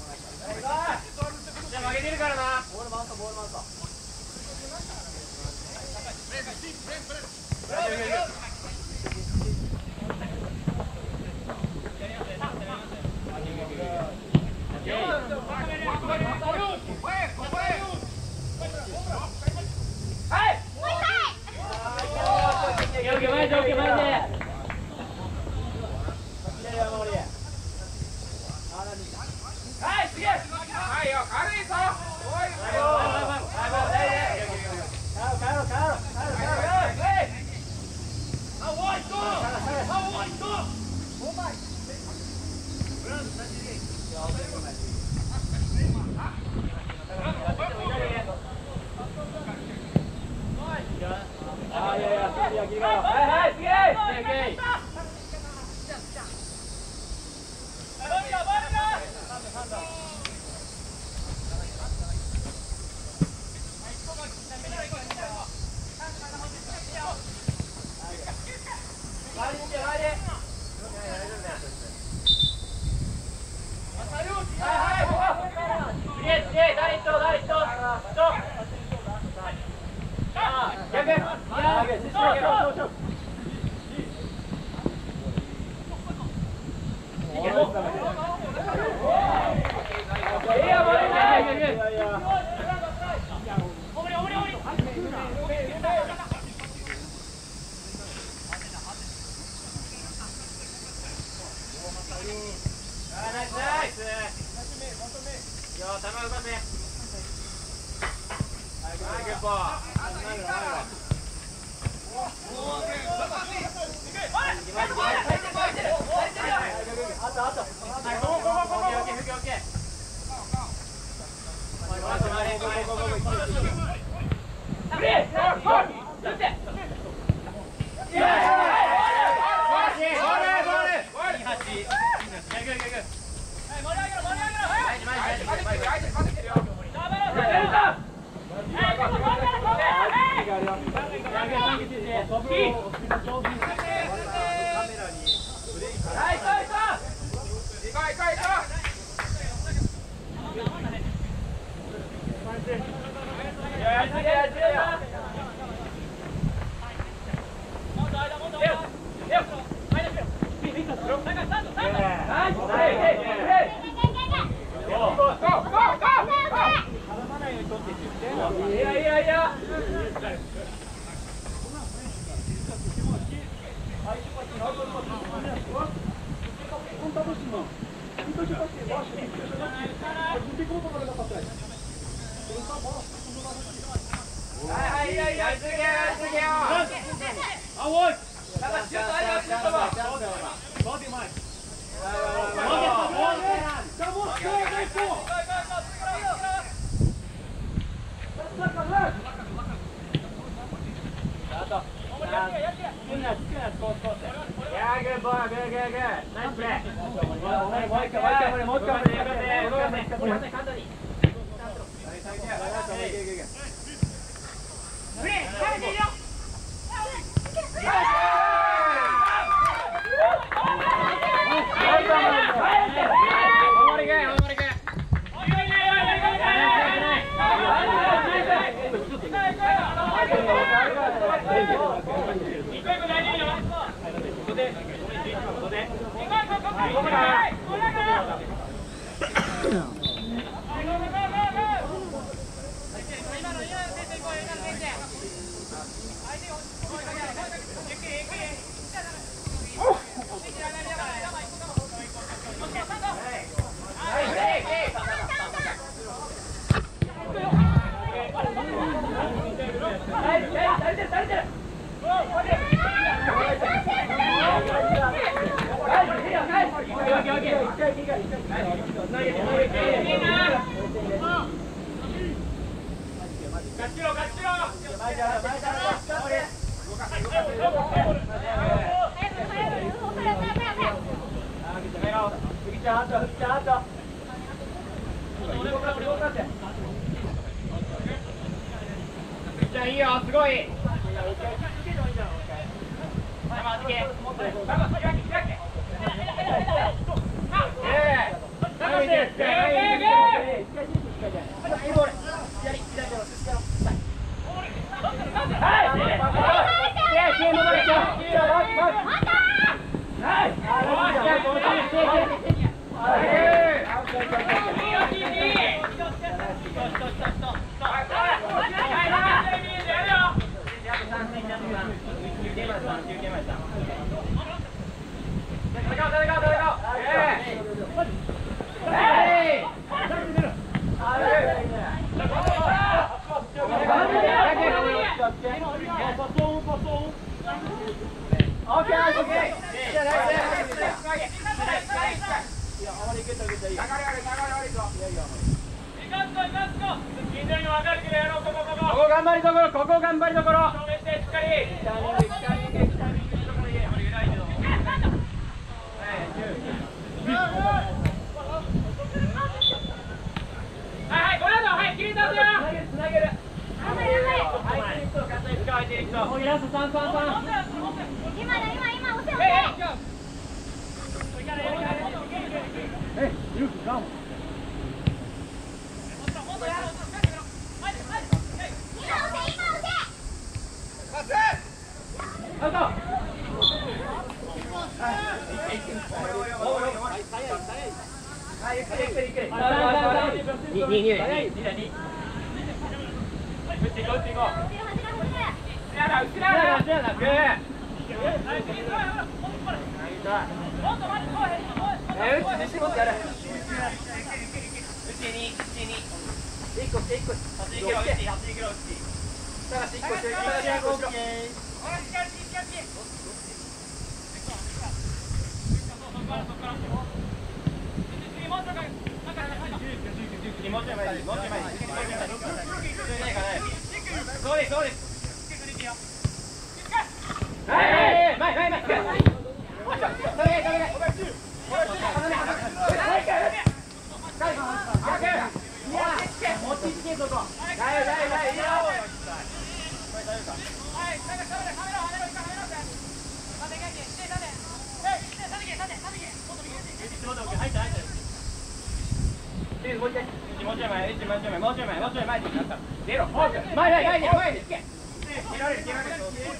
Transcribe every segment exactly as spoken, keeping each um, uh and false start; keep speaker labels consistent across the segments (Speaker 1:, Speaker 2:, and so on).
Speaker 1: じゃあ負けてるからな。
Speaker 2: ボール回そうボール回そう。
Speaker 3: Go, go, go!
Speaker 1: こ頑張りどころ、ここ頑張りどころ。正面してしっかり。はいはい、この後はい切り出すよ。つなげる。はい、ディレクト、ディレクト。ラスト三三三。
Speaker 2: 今だ今今押せ押せ。
Speaker 1: え、ゆうきガン。アウト。にににに。打っていこう打っていこう。後ろだ後ろだ後ろだ。グー。え、打ち自信持ってやる。打ちに打ちに。一個して一個して。走り切ろう打ち。走り切ろう打ち。探し一個して。探し一個後ろ。もうちょい前に、もうちょい前に。そうです、そうです。はい、はい、前、前、前。それ、それ。持ちつけ、そこ。だよ、だよ、だよ、いいよ。もう一回。もうちょい前、もうちょい前、もうちょい前、もうちょい前になった。出ろ、前、前、前、前、前につけ。切られる、切られる。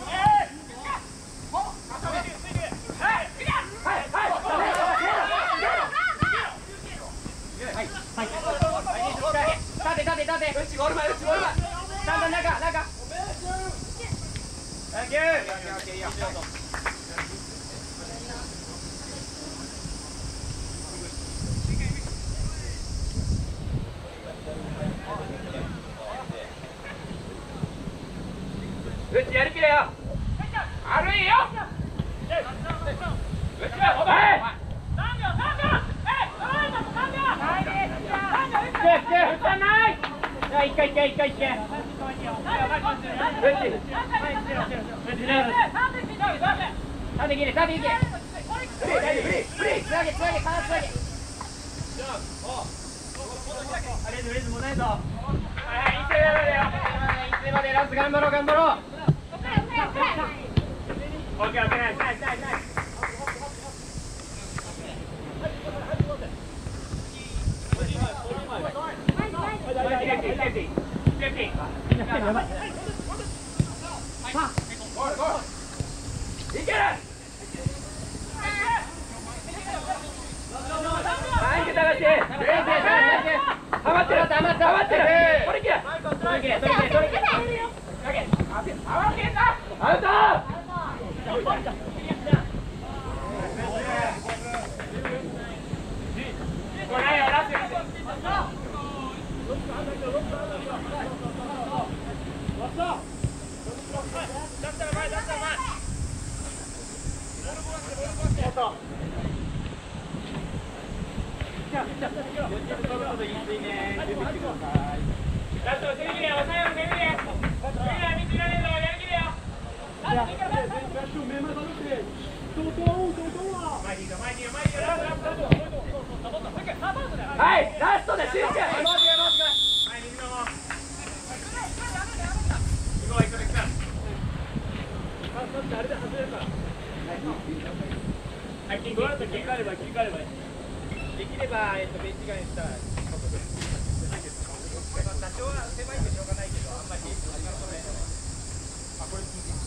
Speaker 1: 立て、立て、立て。うちゴール前、うちゴール前。ちゃんと中、中。サンキュー。うちやりきれよ。悪いよ。うちはお前。三秒三秒。え、三秒三秒。はいです。三秒打つ。打たない。じゃあ一回一回一回一回。うち。縦切れ縦切れ。フリーフリーフリー。つなげつなげ離つなげ。あれレズもないぞ。はいいつまでよ。いつまでラス頑張ろう頑張ろう。オッケーオッケーナイスナイスナイスナイス。いける。はい、探して。はまってる、はまってる、はまってる。取り切れ。取り切れ、取り切れ、取り切れ。アウト。はい、ラストで集中。はい、切り替えれば切り替えればできればえっとベンチ外にしたら多少は狭いんでしょうがないけどあんまりあこれ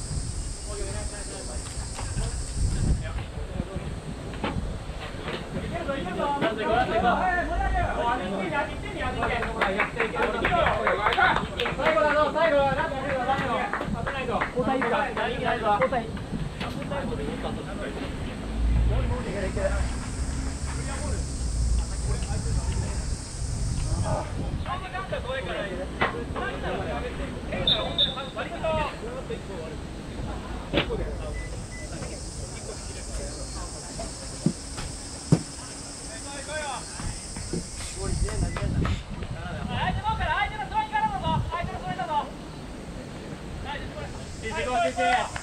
Speaker 1: 最後だぞ最後だな交代いるか交代瀬川先生